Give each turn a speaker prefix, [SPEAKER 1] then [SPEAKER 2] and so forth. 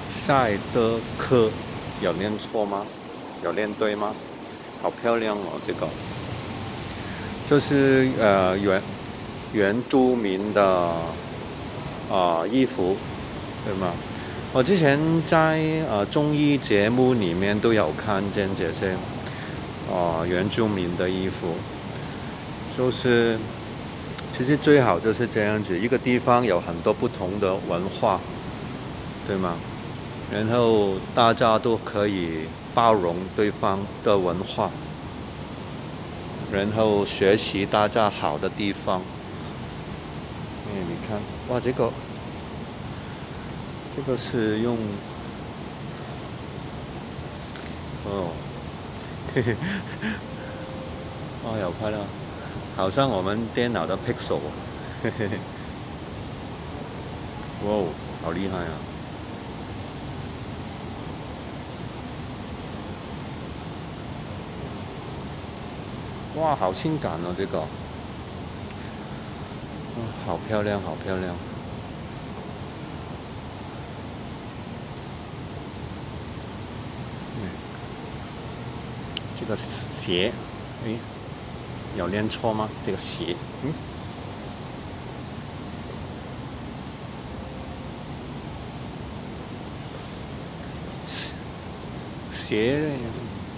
[SPEAKER 1] 赛德克，有念错吗？有念对吗？好漂亮哦，这个就是原住民的衣服，对吗？我之前在综艺节目里面都有看见这些原住民的衣服，就是其实最好就是这样子，一个地方有很多不同的文化，对吗？然后大家都可以包容对方的文化，然后学习大家好的地方。你看，哇，这个是用哦，嘿嘿，哦，好漂亮，好像我们电脑的 Pixel，嘿嘿嘿，哇哦，好厉害啊！哇，好性感哦，这个，好漂亮，好漂亮。这个鞋，诶，有念错吗？这个鞋，鞋